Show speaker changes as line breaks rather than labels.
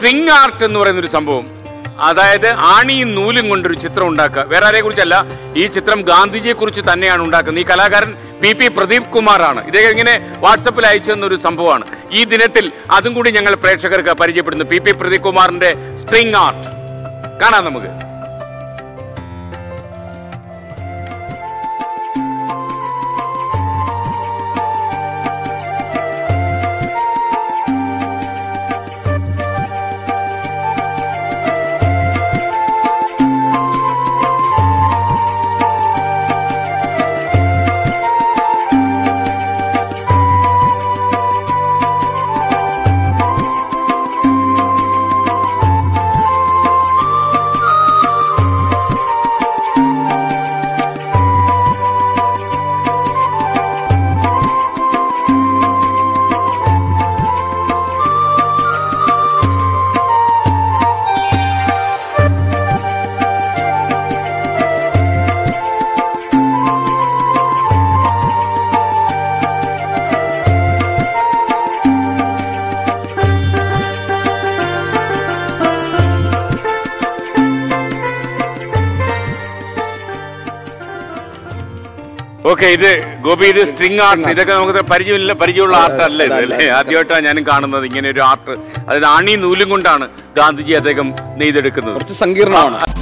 String art എന്ന് പറയുന്ന ഒരു സംഭവം, അതായത് ആണിയും നൂലും കൊണ്ടൊരു ചിത്രം ഉണ്ടാക്കുക. വേറെ ആരെ കുറിച്ചല്ല, ഈ ചിത്രം ഗാന്ധിജിയെ കുറിച്ച് തന്നെയാണ് ഉണ്ടാക്കുന്നത്. ഈ കലാകാരൻ PP പ്രദീപ് കുമാറാണ്. ഇദ്ദേഹം ഇങ്ങനെ വാട്സപ്പിൽ അയച്ചെന്നൊരു സംഭവമാണ്. ഈ ദിനത്തിൽ അതും കൂടി ഞങ്ങൾ പ്രേക്ഷകർക്ക് പരിചയപ്പെടുന്നു. PP പ്രദീപ് കുമാറിന്റെ സ്ട്രിങ് ആർട്ട് കാണാം നമുക്ക്. ഓക്കെ, ഇത് ഗോപി, ഇത് സ്ട്രിങ് ആർട്ട്. ഇതൊക്കെ നമുക്ക് പരിചയമുള്ള ആർട്ട് അല്ല ഇത്, അല്ലേ? ആദ്യമായിട്ടാണ് ഞാനും കാണുന്നത് ഇങ്ങനെ ഒരു ആർട്ട്. അതായത് ആണി നൂലും കൊണ്ടാണ് ഗാന്ധിജി അദ്ദേഹം നെയ്തെടുക്കുന്നത്.
കുറച്ച് സങ്കീർണമാണ്.